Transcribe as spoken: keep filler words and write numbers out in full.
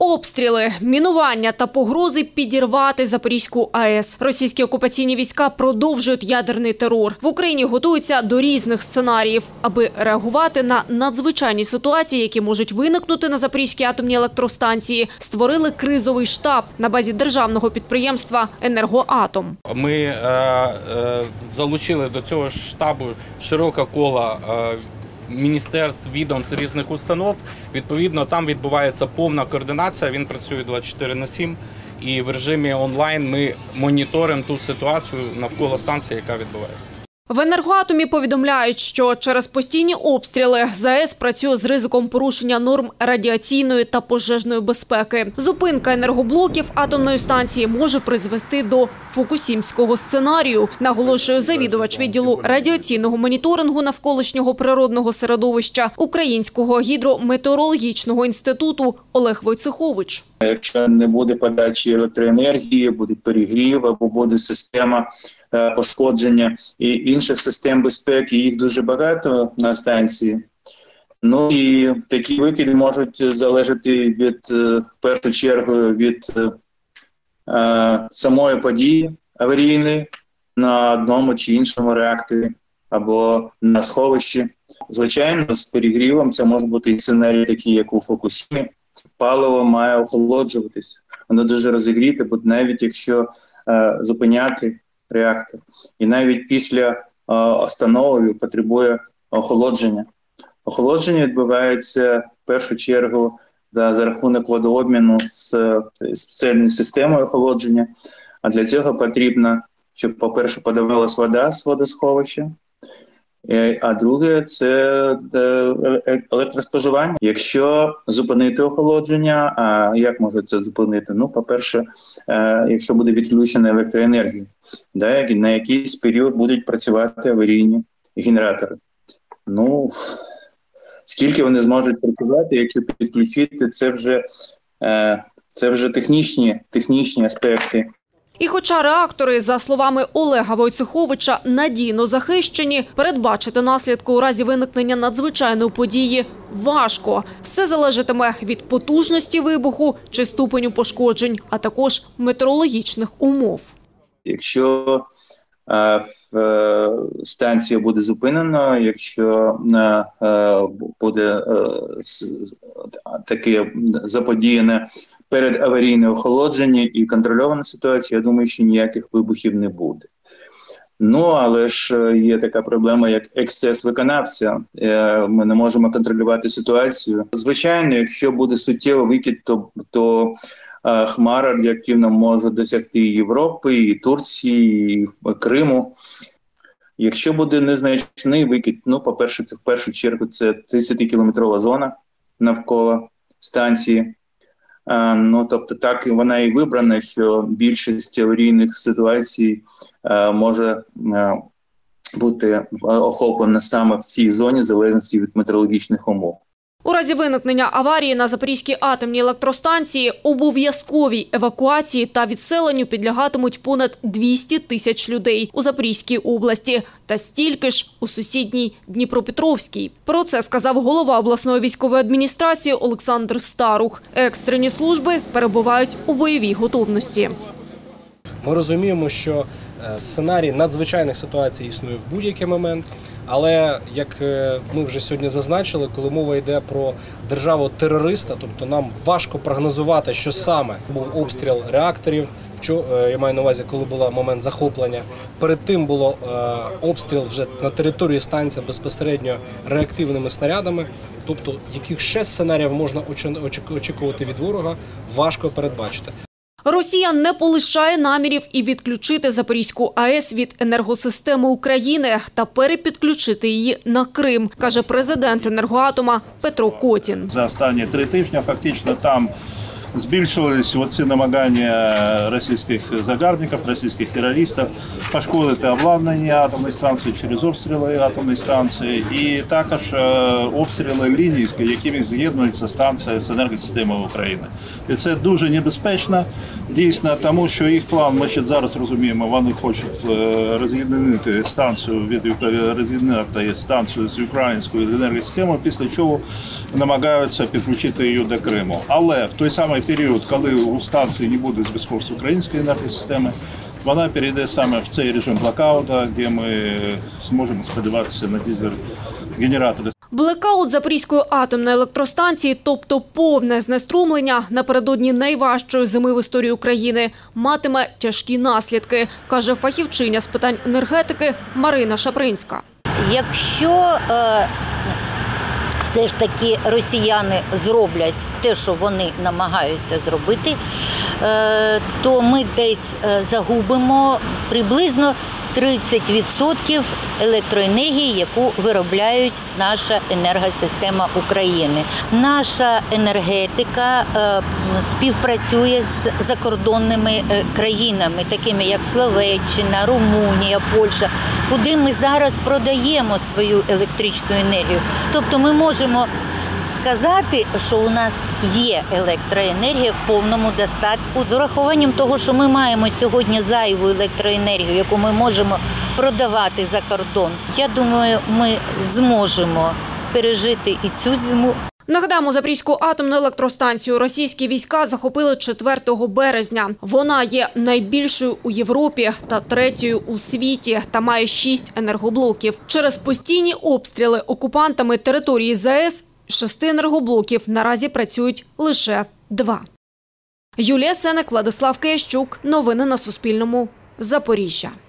Обстріли, мінування та погрози підірвати Запорізьку АЕС. Російські окупаційні війська продовжують ядерний терор. В Україні готуються до різних сценаріїв, аби реагувати на надзвичайні ситуації, які можуть виникнути на Запорізькій атомній електростанції. Створили кризовий штаб на базі державного підприємства «Енергоатом». Ми е, е, залучили до цього штабу широке коло е, міністерств, відомств, різних установ. Відповідно, там відбувається повна координація, він працює двадцять чотири на сім. І в режимі онлайн ми моніторимо ту ситуацію навколо станції, яка відбувається. В «Енергоатомі» повідомляють, що через постійні обстріли ЗАЕС працює з ризиком порушення норм радіаційної та пожежної безпеки. Зупинка енергоблоків атомної станції може призвести до фукусімського сценарію, наголошує завідувач відділу радіаційного моніторингу навколишнього природного середовища Українського гідрометеорологічного інституту Олег Войцехович. Якщо не буде подачі електроенергії, буде перегрів або буде система пошкодження і інших систем безпеки, їх дуже багато на станції. Ну і такі викиди можуть залежати від, в першу чергу від е, самої події аварійної на одному чи іншому реакторі або на сховищі. Звичайно, з перегрівом це може бути і сценарій такий, як у Фукусімі. Паливо має охолоджуватись, воно дуже розігріте, бо навіть якщо е, зупиняти реактор, і навіть після е, остановки потребує охолодження. Охолодження відбувається в першу чергу за, за рахунок водообміну з спеціальною системою охолодження, а для цього потрібно, щоб, по-перше, подавалась вода з водосховища, а друге – це електроспоживання. Якщо зупинити охолодження, а як може це зупинити? Ну, по-перше, якщо буде відключена електроенергія, да, на якийсь період будуть працювати аварійні генератори. Ну, скільки вони зможуть працювати, якщо підключити, це вже, це вже технічні, технічні аспекти. І хоча реактори, за словами Олега Войцеховича, надійно захищені, передбачити наслідки у разі виникнення надзвичайної події важко. Все залежатиме від потужності вибуху чи ступеню пошкоджень, а також метеорологічних умов. Якщо е, е, станція буде зупинена, якщо е, буде е, таке заподіяне передаварійне охолодження і контрольована ситуація, я думаю, що ніяких вибухів не буде. Ну, але ж є така проблема, як ексцес виконавця. Ми не можемо контролювати ситуацію. Звичайно, якщо буде суттєвий викид, то, то а, хмара радіоактивна може досягти і Європи, і Турції, і Криму. Якщо буде незначний викид, ну, по-перше, це в першу чергу це тридцятикілометрова зона навколо станції. А, ну, тобто так вона і вибрана, що більшість аварійних ситуацій а, може а, бути охоплена саме в цій зоні, в залежності від метеорологічних умов. У разі виникнення аварії на Запорізькій атомній електростанції обов'язковій евакуації та відселенню підлягатимуть понад двісті тисяч людей у Запорізькій області та стільки ж у сусідній Дніпропетровській. Про це сказав голова обласної військової адміністрації Олександр Старух. Екстрені служби перебувають у бойовій готовності. Ми розуміємо, що сценарій надзвичайних ситуацій існує в будь-який момент. Але, як ми вже сьогодні зазначили, коли мова йде про державу-терориста, тобто нам важко прогнозувати, що саме був обстріл реакторів, що, я маю на увазі, коли був момент захоплення. Перед тим було обстріл вже на території станції безпосередньо реактивними снарядами. Тобто, яких ще сценаріїв можна очікувати від ворога, важко передбачити. Росія не полишає намірів і відключити Запорізьку АЕС від енергосистеми України та перепідключити її на Крим, каже президент «Енергоатома» Петро Котін. За останні три тижні фактично там збільшились оці намагання російських загарбників, російських терористів пошкодити обладнання атомної станції через обстріли атомної станції і також обстріли ліній, якими з'єднується станція з енергосистемою України. І це дуже небезпечно, дійсно, тому що їх план, ми ще зараз розуміємо, вони хочуть роз'єднати станцію від роз'єднати станцію з українською енергосистемою, після чого намагаються підключити її до Криму. Але в той самий період, коли у станції не буде зв'язку з українською енергосистемою, вона перейде саме в цей режим блокаута, де ми зможемо сподіватися на дизель-генератори. Блекаут Запорізької атомної електростанції, тобто повне знеструмлення напередодні найважчої зими в історії України, матиме тяжкі наслідки, каже фахівчиня з питань енергетики Марина Шапринська. Якщо е, все ж таки росіяни зроблять те, що вони намагаються зробити, е, то ми десь загубимо приблизно тридцять відсотків електроенергії, яку виробляють наша енергосистема України. Наша енергетика е, співпрацює з закордонними е, країнами, такими як Словаччина, Румунія, Польща, куди ми зараз продаємо свою електричну енергію. Тобто ми можемо сказати, що у нас є електроенергія в повному достатку. З урахуванням того, що ми маємо сьогодні зайву електроенергію, яку ми можемо продавати за кордон, я думаю, ми зможемо пережити і цю зиму. Нагадаємо, Запорізьку атомну електростанцію російські війська захопили четвертого березня. Вона є найбільшою у Європі та третьою у світі та має шість енергоблоків. Через постійні обстріли окупантами території ЗАЕС з шести енергоблоків наразі працюють лише два. Юлія Сенек, Владислав Киящук. Новини на Суспільному. Запоріжжя.